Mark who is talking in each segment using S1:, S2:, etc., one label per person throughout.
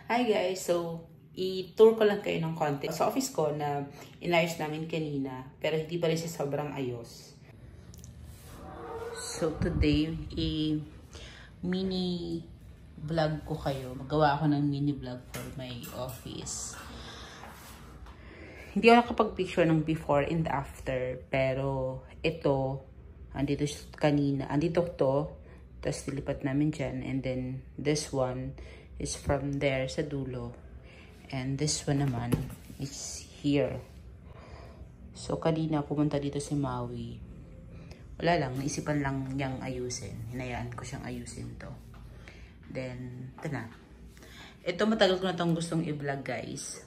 S1: Hi guys! So, i-tour ko lang kayo ng konti. Sa office ko na inayos namin kanina, pero hindi pa rin siya sobrang ayos. So, today, mini vlog ko kayo. Magawa ako ng mini vlog for my office. Hindi ako nakapag-picture ng before and after, pero ito, andito kanina, andito to, tapos nilipat namin dyan, and then this one is from there sa dulo, and this one naman is here. So kanina pumunta dito si Maui, wala lang, naisipan lang niyang ayusin, hinayaan ko siyang ayusin to. Then ito na, ito matagal ko na itong gustong i-vlog guys.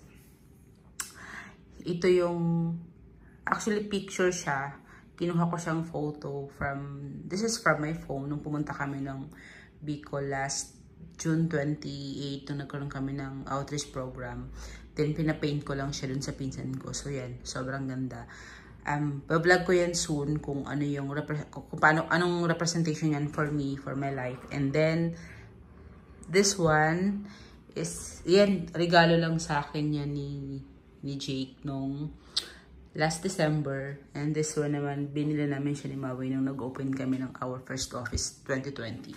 S1: Ito yung, actually picture siya, kinuha ko siyang photo from, this is from my phone, nung pumunta kami ng Bicol last June 28, nung nagkaroon kami ng outreach program. Then pinapaint ko lang siya dun sa pinsan ko. So yan, sobrang ganda. Bablog ko yan soon kung ano yung, kung paano, anong representation yan for me, for my life. And then, this one is, yan, regalo lang sa akin yan ni Jake nung last December. And this one naman, binili namin siya ni Maui nung nag-open kami ng our first office 2020.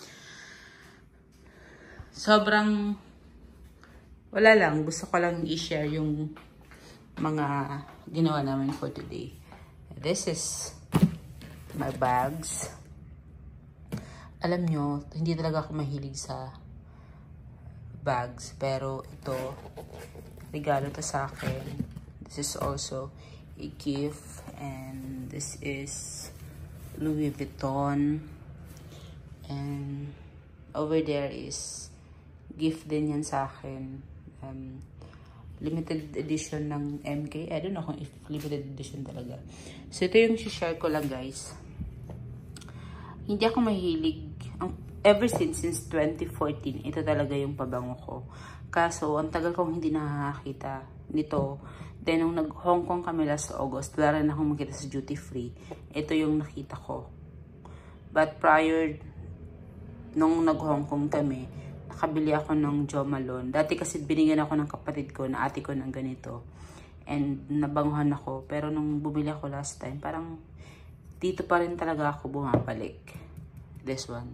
S1: Sobrang, wala lang, gusto ko lang i-share yung mga ginawa namin for today. This is my bags. Alam nyo, hindi talaga ako mahilig sa bags, pero ito, regalo to sa akin. This is also a gift, and this is Louis Vuitton, and over there is gift din yan sa akin. Limited edition ng MK. I don't know kung if limited edition talaga. So ito yung share ko lang guys. Hindi ako mahilig, ever since 2014, ito talaga yung pabango ko. Kaso, ang tagal kong hindi nakakita nito. Then, nung nag-Hong Kong kami last August, wala rin akong makita sa duty free. Ito yung nakita ko. But prior, nung nag-Hong Kong kami, nakabili ako ng Jo Malone. Dati kasi binigyan ako ng kapatid ko, na ate ko ng ganito. And nabanguhan ako. Pero nung bumili ako last time, parang dito pa rin talaga ako bumabalik. This one.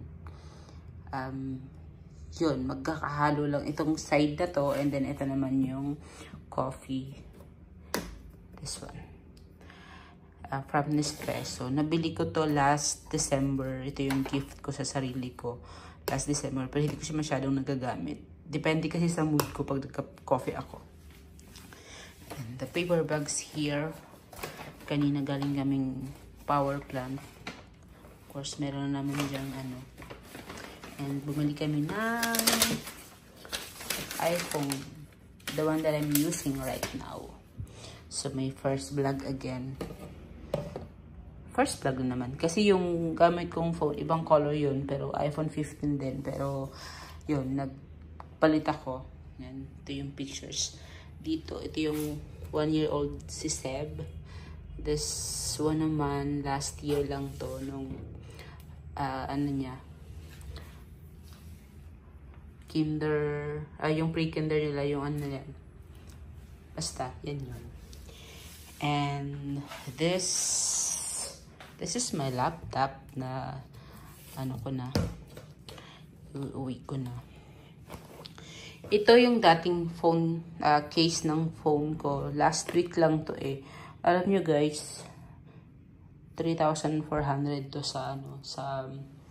S1: Yun, magkakahalo lang itong side na to, and then ito naman yung coffee. This one. From Nespresso. Nabili ko to last December. Ito yung gift ko sa sarili ko. Last December. Pero hindi ko siya masyadong nagagamit. Depende kasi sa mood ko pag nagka-coffee ako. And the paper bags here. Kanina galing kaming power plant. Of course, meron na namin dyan ano. And bumili kami ng iPhone. The one that I'm using right now. So, my first vlog again. First vlog naman. Kasi yung gamit kong phone, ibang color yun. Pero iPhone 15 din. Pero, yun, nagpalit ako. Yan. Ito yung pictures. Dito, ito yung 1-year-old si Seb. This one naman, last year lang to. Nung, ano niya, kinder, yung pre-kinder nila, yung ano yan. Basta, yan yun. And this is my laptop na, ano ko na, uuwi ko na. Ito yung dating phone, case ng phone ko. Last week lang to eh. Alam nyo guys, 3,400 to sa, ano, sa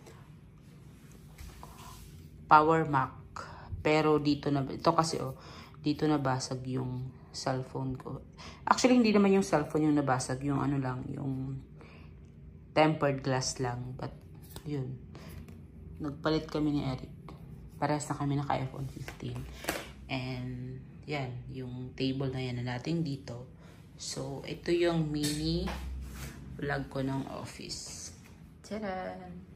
S1: Power Mac. Pero dito na, ito kasi dito nabasag yung cellphone ko. Actually, hindi naman yung cellphone yung nabasag, yung ano lang, yung tempered glass lang. But, yun. Nagpalit kami ni Eric. Parehas na kami naka-iPhone 15. And, yan, yung table na yan na natin dito. So, ito yung mini vlog ko ng office. Tadaan!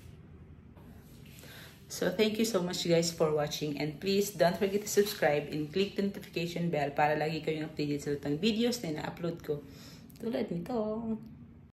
S1: So, thank you so much guys for watching, and please don't forget to subscribe and click the notification bell para lagi kayong updated sa mga videos na na-upload ko. Tulad nito.